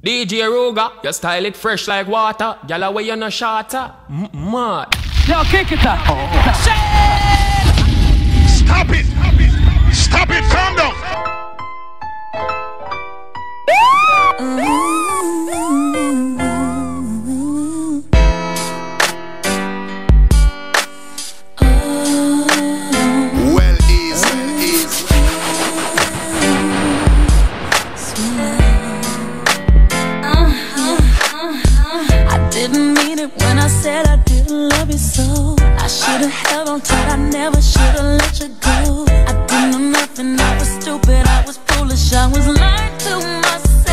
DJ Ruga, you style it fresh like water. Gyal away you no shorter. Mad. Yo, kick it up. Stop it! Stop it! Calm down! Well, easy. I didn't mean it when I said I didn't love you so. I should've held on tight, I never should've let you go. I didn't know nothing, I was stupid, I was foolish, I was lying to myself.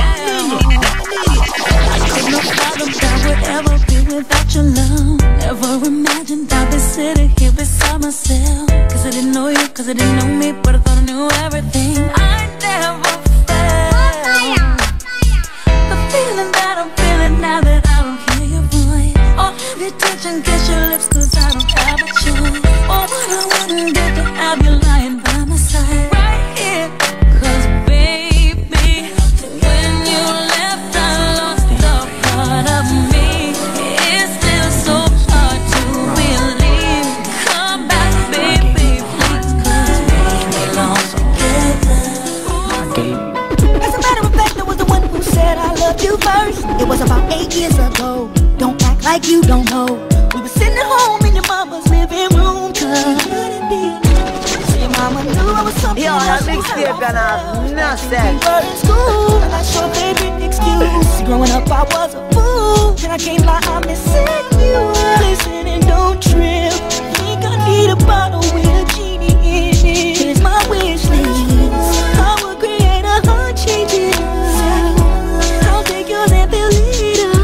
I didn't know fathom that would ever be without your love. Never imagined I'd be sitting here beside myself. Cause I didn't know you, cause I didn't know me, but I thought I knew everything. I never felt the feeling that I'm feeling now that I don't hear your voice. Or have your touch and kiss your lips cause I don't have a choice. Or what I wouldn't get to have you lying by my side right here. Cause baby, when you left I lost a part of me. It's still so hard to believe. Come back baby, please, cause we belong together. As a matter of fact, I was the one who said I loved you first. It was about 8 years ago. Don't act like you don't know. We were sitting at home in your mama's living room. Could it be? So your mama knew I was something. Yo, that mixtape gonna have nothing. We were in school, and that's your favorite excuse. Growing up, I was a fool. Then I can't lie, I'm missing you. Listen and don't trip. Think I need a bottle with a genie in it. Here's my wish list. I will create a heart-changing sound. I'll take yours and fill it up.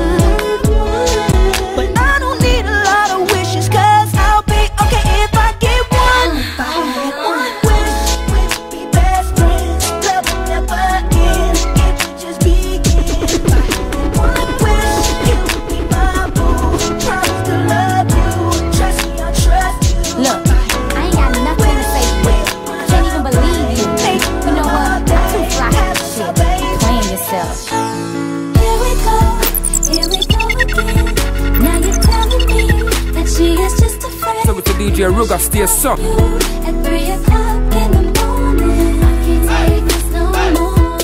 But I don't need a lot of wishes, cause I'll be okay if I get one. If I had one wish, we'd be best friends. Love will never end, it would just begin. If I had one wish, you would be my boo. Promise to love you, trust me, I'll trust you. Look, I ain't got nothing to say to you. Can't even believe you. You know what? Too fly for shit. Playing yourself. Here we go again. Now you're telling me that she is just a friend. So with the DJ Ruga, stay so. At 3 o'clock in the morning, I can't take this no more.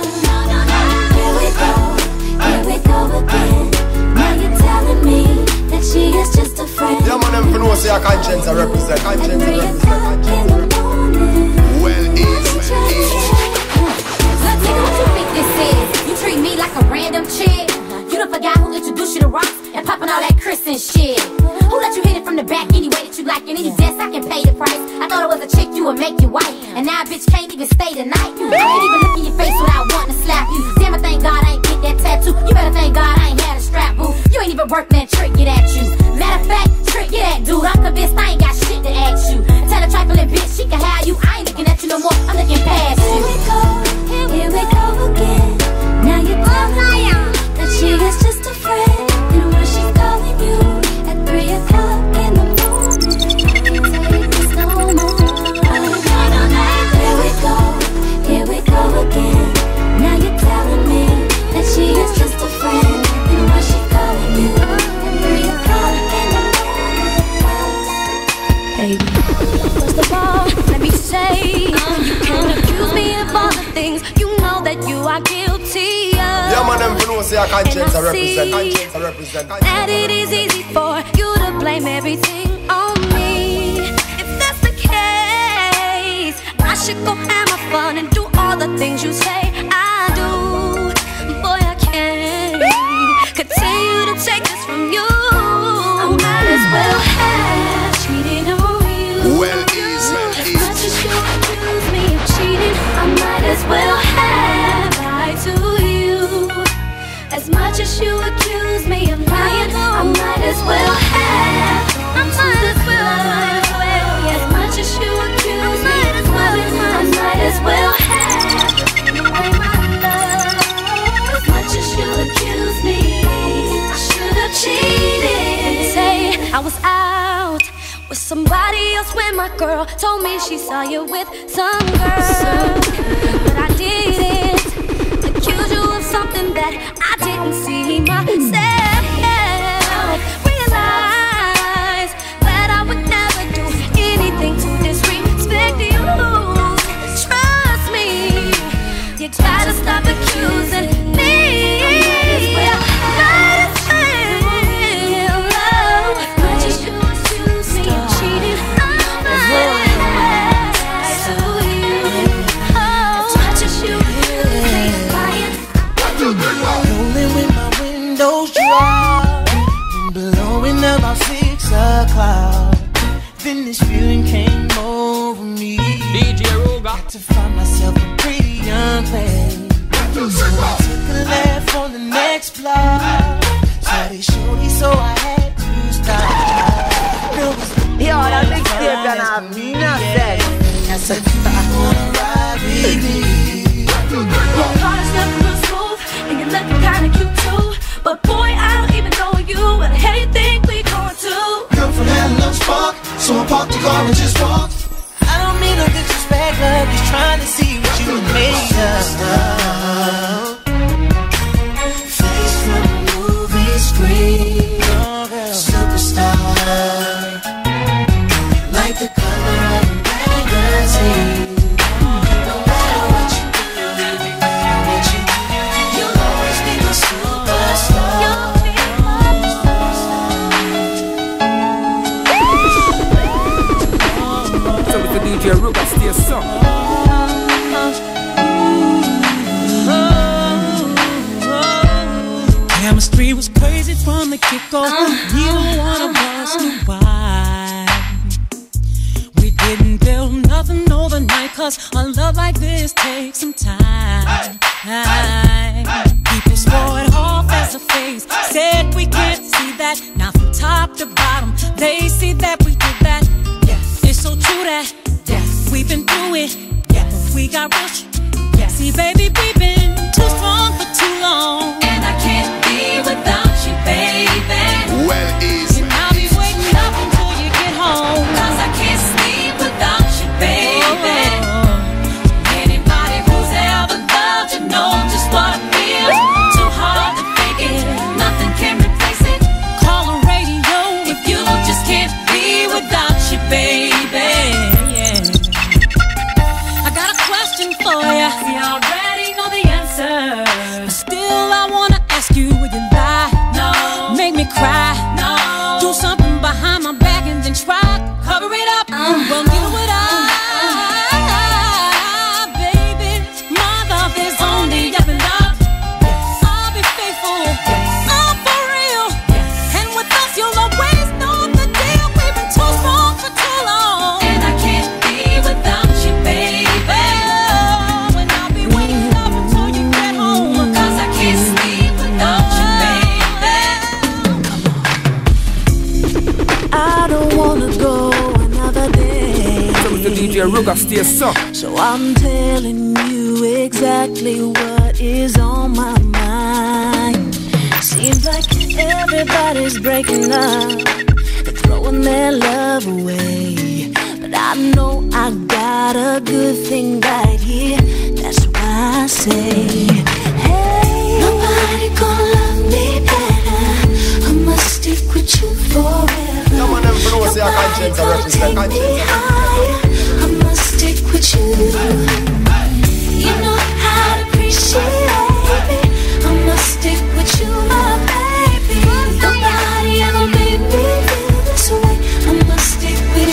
Here we go again. Now you're telling me that she is just a friend. Yeah, man, them know say a conscience I represent. At 3 o'clock in the morning. Well, easy. Nigga, what you think this is? You treat me like a random chick. You done forgot who introduced you to rocks and popping all that Chris and shit. Who let you hit it from the back any way that you like? And any desk I can pay the price. I thought it was a chick you would make you white. And now a bitch can't even stay the night. I can't even look in your face without wanting to slap you. Damn, I thank God I ain't get that tattoo. You better thank God I ain't had a strap, boo. You ain't even working that trick, get at you. Matter of fact, trick, get at dude. I'm convinced I ain't got shit to ask you. Tell a trifling bitch she can have you. I ain't looking at you no more, I'm looking past you. Here we go again. Now you're telling me that she is just a friend. And when she's calling you at 3 o'clock in the morning, I can't take this no more. Here we go again. Now you're telling me that she is just a friend. And when she's calling you at 3 o'clock in the morning. Baby, first of all, let me say, you can't accuse me of all the things you know that you are guilty of. Yeah, man, them know say a conscience I represent. That it is easy for you to blame everything on me. If that's the case, I should go have my fun and do all the things you say I do. Boy, I can't continue to take this from you. I might as well have cheated on you. Well, easy. As much as you accuse me of cheating, I might as well have lied to you. As much as you accuse me of lying, I might as well have. I might as well. As much as you accuse me of loving, I might as well have. Away my love. As much as you accuse me, I should have cheated. Say I was out with somebody else when my girl told me she saw you with some girl. But I didn't accuse you of something that I didn't see myself. Realize that I would never do anything to disrespect you. Trust me, you gotta stop accusing me. About 6 o'clock, then this feeling came over me. DJ Ruga. Got to find myself a pretty young place. So I took a left on the next block. Shorty, shorty, so I had to stop. Yo, that big tape gonna have nothing. I said, you wanna ride with me? Your car's never real smooth, and you're looking kinda cute too. But boy, I don't even know you. What the hell you think we going to? Come from that love spark, so I parked the car and just walked. I don't mean no disrespect, love, just trying to see what you made of. Face from a movie screen, superstar, like the cover of a magazine. No matter what you do, you'll always be my superstar. DJ Ruga, stay song. Chemistry was crazy from the get-go. Neither one of us knew why. We didn't build nothing overnight, cause a love like this takes some time. People swore it off as a phase, said we can't see that. Now from top to bottom, they see that we did that. Yes, it's so true that we've been through it. Yes, we got rich. Yes, see, baby, we've been too strong for too long, and I can't be without you, baby. Well, easy. And I'll be waiting up until you get home, cause I can't sleep without you, baby. Anybody who's ever loved you knows just what I feel. Too hard to fake it, nothing can replace it. Call the radio if you just can't be without you, baby. For ya, we already know the answer, but still I wanna ask you, would you lie? No. Make me cry? No. Do something behind my back and then try cover it up. Well, neither would I, baby. My love is on the up and up. I'll be faithful. I'm for real. And with us, you'll always know the deal. We've been too strong for too long, and I can't be without you, baby. DJ Ruga, stay song. So I'm telling you exactly what is on my mind. Seems like everybody's breaking up, they're throwing their love away. But I know I got a good thing right here. That's why I say, hey, nobody gonna love me better. I must stick with you forever. Come on, them bros, your conscience are represent conscience. I must stick with you. You know how to appreciate it. I must stick with you, my baby. Nobody ever made me feel this way. I must stick with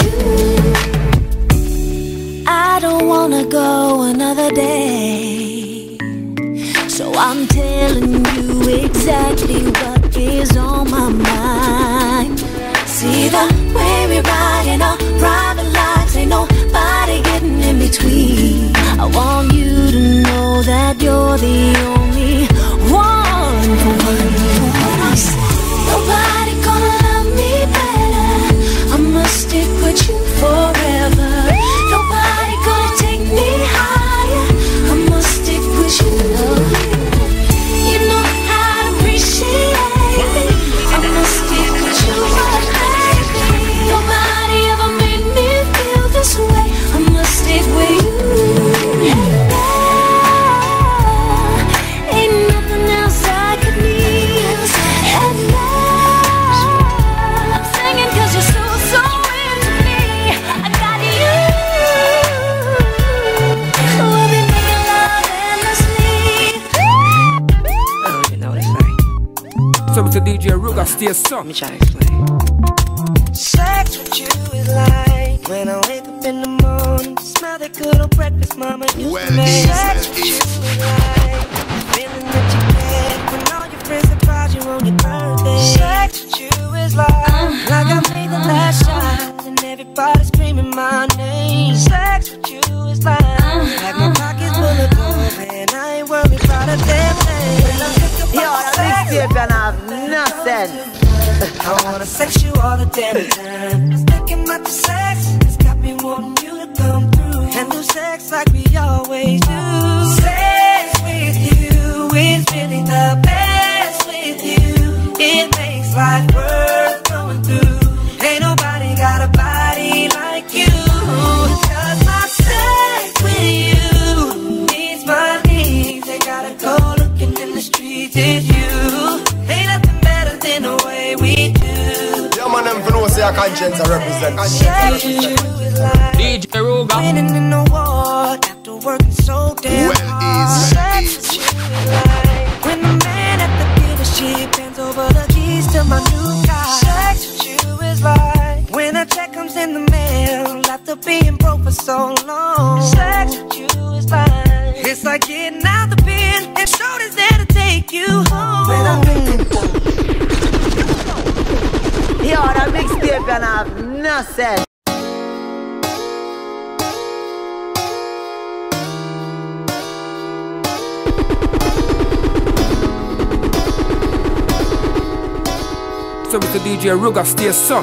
you. I don't wanna go another day, so I'm telling you exactly what is on my mind. See the way we ride in our private lives, ain't nobody getting in between. I want you to know that you're the only one for me. Nobody gonna love me better. I must stick with you forever. Nobody gonna take me higher. I must stick with you. You know how to appreciate it. I must stick with you, my baby. Nobody ever made me feel this way. I must stick with you. it's a DJ Ruga, stay so. Let me try to explain. Sex with you is like when I wake up in the morning, smell that good old breakfast mama used to make. Sex with you is like feeling that you get when all your friends surprise you on your birthday. Sex with you is like I made the last shot and everybody screaming my name. Sex with you is like my pockets full of gold and I ain't worried about a damn thing. Yo, that mixtape gonna have nothing. I wanna sex you all the damn time. Just thinking about the sex, it's got me wanting you to come through and do sex like we always do. Sex with you is really the best with you. It makes life worth going through. Ain't nobody got a body like you. Cause my sex with you meets my needs. They gotta go looking in the streets. It's you. Ain't nothing better than the way we do. Yeah, man, them for no say a conscience I represent. DJ Ruga. Winning in the war after working so damn hard. Sex with you is like when the man at the dealership hands over the keys to my new car. Sex with you is like when a check comes in the mail after being broke for so long. Sex with you is like it's like getting out the bin and shoulders there to take you home. Yo, that mixtape gonna have nothing. So it's a DJ Ruga, stay so.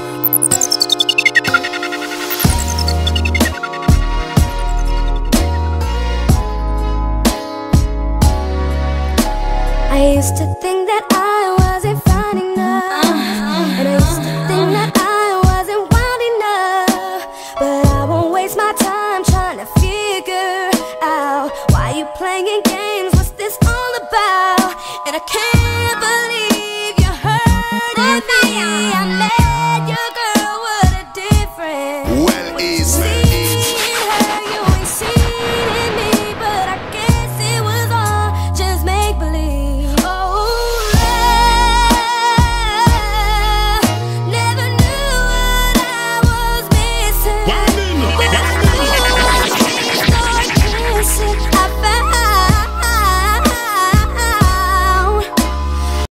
I used to think that I wasn't fine enough, and I used to think that I wasn't wild enough. But I won't waste my time trying to figure out why you playing games, what's this all about? And I can't